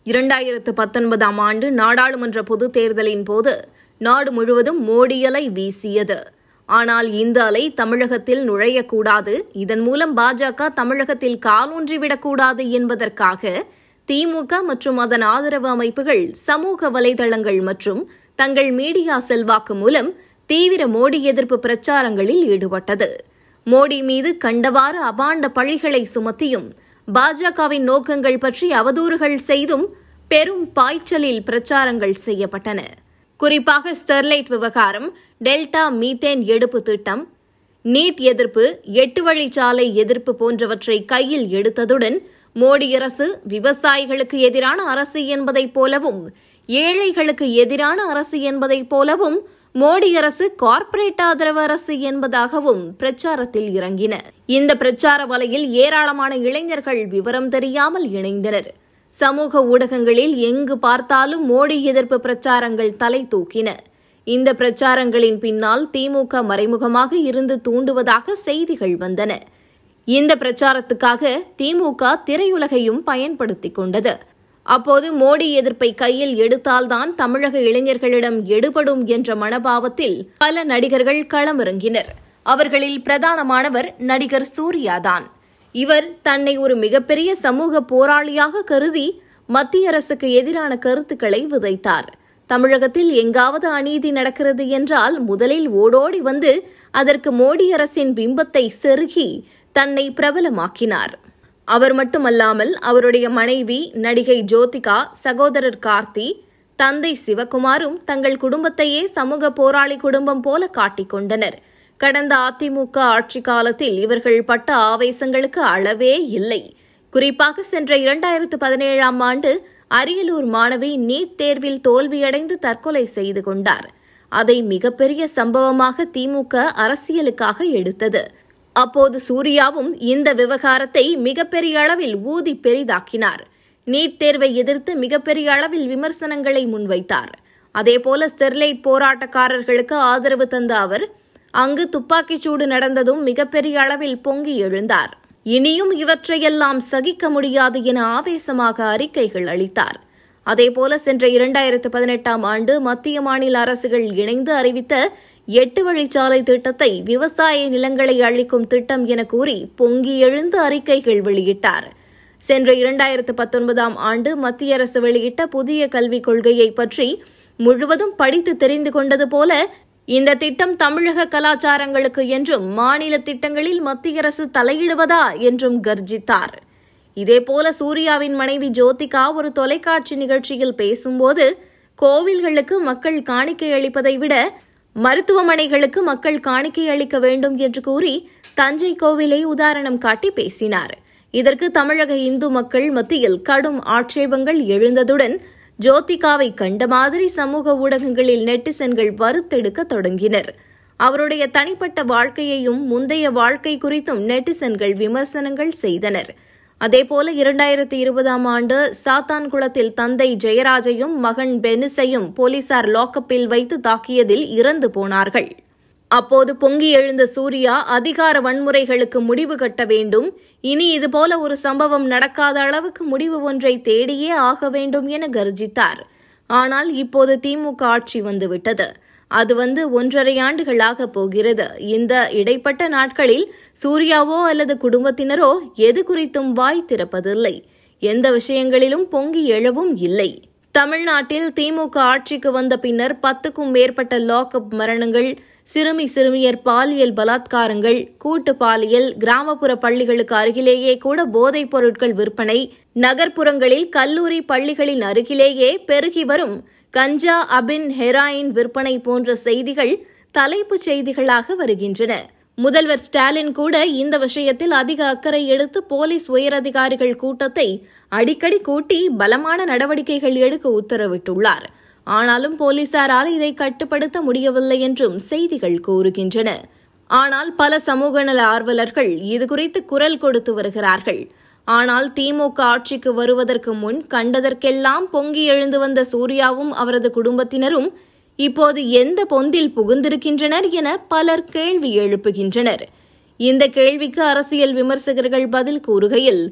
2019ஆம் ஆண்டு நாடாளுமன்ற பொதுத் தேர்தலின் போது நாடு முழுவதும் மோடி அலை வீசியது. ஆனால் இந்த அலை தமிழகத்தில் நுழையக்கூடாது, இதன் மூலம் பாஜக தமிழகத்தில் காலூன்றிவிடக்கூடாது என்பதற்காக திமுக மற்றும் அதன் ஆதரவு அமைப்புகள் சமூக வலைதளங்கள் மற்றும் தங்கள் மீடியா செல்வாக்கு மூலம் தீவிர மோடி எதிர்ப்பு பிரச்சாரங்களில் ஈடுபட்டது. மோடி மீது கண்டவாறு அபாண்ட பழிகளை சுமத்தியும் பாஜகவின் நோக்கங்கள் பற்றி அவதூறுகள் செய்தும் பெரும் பாய்ச்சலில் பிரச்சாரங்கள் செய்யப்பட்டன. குறிப்பாக ஸ்டெர்லைட் விவகாரம், டெல்டா மீத்தேன் எடுப்பு திட்டம், நீட் எதிர்ப்பு, 8 வழிச்சாலை எதிர்ப்பு போன்றவற்றை கையில் எடுத்ததுடன் மோடி அரசு விவசாயிகளுக்கு எதிரான அரசு என்பதைப் போலவும் ஏழைகளுக்கு எதிரான அரசு என்பதைப் போலவும் மோடி அரசு கார்ப்பரேட் ஆதரவு அரசு என்பதாகவும் பிரச்சாரத்தில் இறங்கின. இந்த பிரச்சார வலையில் ஏராளமான இளைஞர்கள் விவரம் தெரியாமல் இணைந்தனர். சமூக ஊடகங்களில் எங்கு பார்த்தாலும் மோடி எதிர்ப்பு பிரச்சாரங்கள் தலை தூக்கின. இந்த பிரச்சாரங்களின் பின்னால் திமுக மறைமுகமாக இருந்து தூண்டுவதாக செய்திகள் வந்தன. இந்த பிரச்சாரத்துக்காக திமுக திரையுலகையும் பயன்படுத்திக் கொண்டது. அப்போது மோடி எதிர்ப்பை கையில் எடுத்தால்தான் தமிழக இளைஞர்களிடம் எடுபடும் என்ற மனோபாவத்தில் பல நடிகர்கள் களமிறங்கினர். அவர்களில் பிரதானமானவர் நடிகர் சூர்யாதான். இவர் தன்னை ஒரு மிகப்பெரிய சமூக போராளியாக கருதி மத்திய அரசுக்கு எதிரான கருத்துக்களை விதைத்தார். தமிழகத்தில் எங்காவது அநீதி நடக்கிறது என்றால் முதலில் ஓடோடி வந்து அதற்கு மோடி அரசின் பிம்பத்தை செருகி தன்னை பிரபலமாக்கினார். அவர் மட்டுமல்லாமல் அவருடைய மனைவி நடிகை ஜோதிகா, சகோதரர் கார்த்தி, தந்தை சிவகுமாரும் தங்கள் குடும்பத்தையே சமூக போராளி குடும்பம் போல காட்டிக்கொண்டனர். கடந்த அதிமுக ஆட்சி காலத்தில் இவர்கள் பட்ட ஆவேசங்களுக்கு அளவே இல்லை. குறிப்பாக சென்ற 2017ஆம் ஆண்டு அரியலூர் மாணவி நீட் தேர்வில் தோல்வியடைந்து தற்கொலை செய்து கொண்டார். அதை மிகப்பெரிய சம்பவமாக திமுக அரசியலுக்காக எடுத்தது. அப்போது சூர்யாவும் இந்த விவகாரத்தை மிகப்பெரிய அளவில் ஊதி பெரிதாக்கினார். நீட் தேர்வை எதிர்த்து மிகப்பெரிய அளவில் விமர்சனங்களை முன்வைத்தார். அதேபோல ஸ்டெர்லைட் போராட்டக்காரர்களுக்கு ஆதரவு தந்த அவர் அங்கு துப்பாக்கிச்சூடு நடந்ததும் மிகப்பெரிய அளவில் பொங்கி எழுந்தார். இனியும் இவற்றையெல்லாம் சகிக்க முடியாது என ஆவேசமாக அறிக்கைகள் அளித்தார். அதேபோல சென்ற 2018ஆம் ஆண்டு மத்திய மாநில அரசுகள் இணைந்து அறிவித்த 8 வழிச்சாலை திட்டத்தை விவசாய நிலங்களை அளிக்கும் திட்டம் என கூறி பொங்கி எழுந்து அறிக்கைகள் வெளியிட்டார். சென்ற 2019ஆம் ஆண்டு மத்திய அரசு வெளியிட்ட புதிய கல்விக் கொள்கையை பற்றி முழுவதும் படித்து தெரிந்து கொண்டது போல இந்த திட்டம் தமிழக கலாச்சாரங்களுக்கு என்றும் மாநில திட்டங்களில் மத்திய அரசு தலையிடுவதா என்றும் கர்ஜித்தார். இதேபோல சூர்யாவின் மனைவி ஜோதிகா ஒரு தொலைக்காட்சி நிகழ்ச்சியில் பேசும்போது கோவில்களுக்கு மக்கள் காணிக்கை அளிப்பதை விட மருத்துவமனைகளுக்கு மக்கள் காணிக்கை அளிக்க வேண்டும் என்று கூறி தஞ்சை கோவிலை உதாரணம் காட்டி பேசினார். இதற்கு தமிழக இந்து மக்கள் மத்தியில் கடும் ஆட்சேபங்கள் எழுந்ததுடன் ஜோதிகாவை கண்ட மாதிரி சமூக ஊடகங்களில் நெட்டிசன்கள் வறுத்தெடுக்க தொடங்கினர். அவருடைய தனிப்பட்ட வாழ்க்கையையும் முந்தைய வாழ்க்கை குறித்தும் நெட்டிசன்கள் விமர்சனங்கள் செய்தனர். அதேபோல 2020ஆம் ஆண்டு சாத்தான்குளத்தில் தந்தை ஜெயராஜையும் மகன் பெனிஸையும் போலீசார் லாக்கப்பில் வைத்து தாக்கியதில் இறந்து போனார்கள். அப்போது பொங்கி எழுந்த சூர்யா அதிகார வன்முறைகளுக்கு முடிவு கட்ட வேண்டும், இனி இதுபோல ஒரு சம்பவம் நடக்காத அளவுக்கு முடிவு ஒன்றை தேடியே ஆக வேண்டும் என கர்ஜித்தார். ஆனால் இப்போது திமுக ஆட்சி வந்துவிட்டது. அது 1.5 ஆண்டுகளாக போகிறது. இந்த இடைப்பட்ட நாட்களில் சூர்யாவோ அல்லது குடும்பத்தினரோ எது குறித்தும் வாய் திறப்பதில்லை. எந்த விஷயங்களிலும் பொங்கி எழவும் இல்லை. தமிழ்நாட்டில் திமுக ஆட்சிக்கு வந்த பின்னர் 10க்கும் மேற்பட்ட லாக்அப் மரணங்கள், சிறுமியர் பாலியல் பலாத்காரங்கள், கூட்டு பாலியல், கிராமப்புற பள்ளிகளுக்கு அருகிலேயே கூட போதைப் பொருட்கள் விற்பனை, நகர்ப்புறங்களில் கல்லூரி பள்ளிகளின் அருகிலேயே பெருகி வரும் கஞ்சா, அபின், ஹெராயின் விற்பனை போன்ற செய்திகள் தலைப்புச் செய்திகளாக வருகின்றன. முதல்வர் ஸ்டாலின் கூட இந்த விஷயத்தில் அதிக அக்கறை எடுத்து போலீஸ் உயரதிகாரிகள் கூட்டத்தை அடிக்கடி கூட்டி பலமான நடவடிக்கைகள் எடுக்க உத்தரவிட்டுள்ளார். ஆனாலும் போலீசாரால் இதை கட்டுப்படுத்த முடியவில்லை என்றும் செய்திகள் கூறுகின்றன. ஆனால் பல சமூக நல ஆர்வலர்கள் இதுகுறித்து குரல் கொடுத்து வருகிறார்கள். ஆனால் திமுக ஆட்சிக்கு வருவதற்கு முன் கண்டதற்கெல்லாம் பொங்கி எழுந்து வந்த சூர்யாவும் அவரது குடும்பத்தினரும் இப்போது எந்த பொந்தில் புகுந்திருக்கின்றனர் என பலர் கேள்வி எழுப்புகின்றனர். இந்த கேள்விக்கு அரசியல் விமர்சகர்கள் பதில் கூறுகையில்,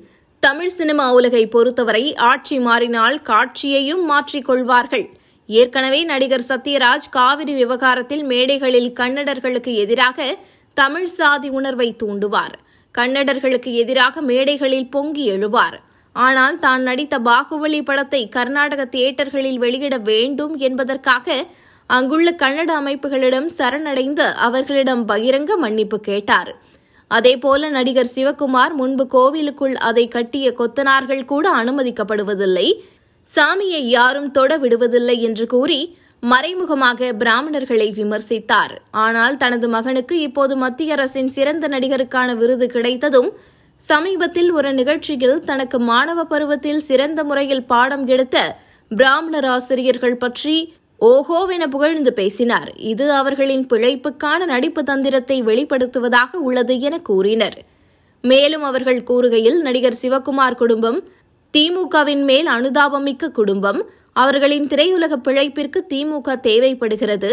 தமிழ் சினிமா உலகை பொறுத்தவரை ஆட்சி மாறினால் காட்சியையும் மாற்றிக்கொள்வார்கள். ஏற்கனவே நடிகர் சத்யராஜ் காவிரி விவகாரத்தில் மேடைகளில் கன்னடர்களுக்கு எதிராக தமிழ் சாதி உணர்வை தூண்டுவார். கன்னடர்களுக்கு எதிராக மேடைகளில் பொங்கி எழுவார். ஆனால் தான் நடித்த பாகுபலி படத்தை கர்நாடக தியேட்டர்களில் வெளியிட வேண்டும் என்பதற்காக அங்குள்ள கன்னட அமைப்புகளிடம் சரணடைந்து அவர்களிடம் பகிரங்க மன்னிப்பு கேட்டார். அதேபோல நடிகர் சிவகுமார் முன்பு கோவிலுக்குள் அதை கட்டிய கொத்தனார்கள் கூட அனுமதிக்கப்படுவதில்லை, சாமியை யாரும் தொட விடுவதில்லை என்று கூறி மறைமுகமாக பிராமணர்களை விமர்சித்தார். ஆனால் தனது மகனுக்கு இப்போது மத்திய அரசின் சிறந்த நடிகருக்கான விருது கிடைத்ததும் சமீபத்தில் ஒரு நிகழ்ச்சியில் தனக்கு மாணவ பருவத்தில் சிறந்த முறையில் பாடம் எடுத்த பிராமணர் ஆசிரியர்கள் பற்றி ஓஹோவென புகழ்ந்து பேசினார். இது அவர்களின் பிழைப்புக்கான நடிப்பு தந்திரத்தை வெளிப்படுத்துவதாக உள்ளது என கூறினர். மேலும் அவர்கள் கூறுகையில், நடிகர் சிவகுமார் குடும்பம் திமுகவின் மேல் அனுதாபமிக்க குடும்பம். அவர்களின் திரையுலக பிழைப்பிற்கு திமுக தேவைப்படுகிறது.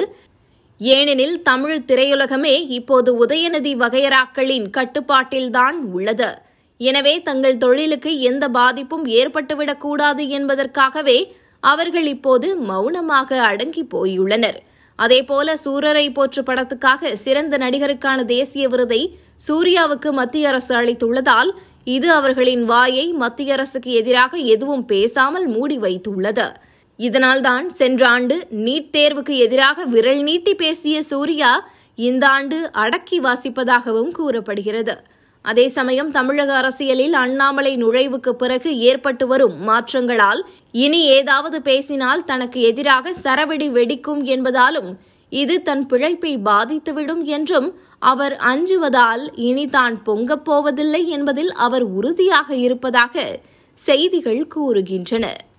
ஏனெனில் தமிழ் திரையுலகமே இப்போது உதயநிதி வகையறாக்களின் கட்டுப்பாட்டில்தான் உள்ளது. எனவே தங்கள் தொழிலுக்கு எந்த பாதிப்பும் ஏற்பட்டுவிடக்கூடாது என்பதற்காகவே அவர்கள் இப்போது மௌனமாக அடங்கி போயுள்ளனர். அதேபோல சூரரை போற்று படத்துக்காக சிறந்த நடிகருக்கான தேசிய விருதை சூர்யாவுக்கு மத்திய அரசு அளித்துள்ளதால் இது அவர்களின் வாயை மத்திய அரசுக்கு எதிராக எதுவும் பேசாமல் மூடி வைத்துள்ளது. இதனால்தான் சென்ற ஆண்டு நீட் தேர்வுக்கு எதிராக விரல் நீட்டி பேசிய சூர்யா இந்த ஆண்டு அடக்கி வாசிப்பதாகவும் கூறப்படுகிறது. அதே சமயம் தமிழக அரசியலில் அண்ணாமலை நுழைவுக்கு பிறகு ஏற்பட்டு வரும் மாற்றங்களால் இனி ஏதாவது பேசினால் தனக்கு எதிராக சரவெடி வெடிக்கும் என்பதாலும் இது தன் பிழைப்பை பாதித்துவிடும் என்றும் அவர் அஞ்சுவதால் இனி தான் பொங்கப் போவதில்லை என்பதில் அவர் உறுதியாக இருப்பதாக செய்திகள் கூறுகின்றன.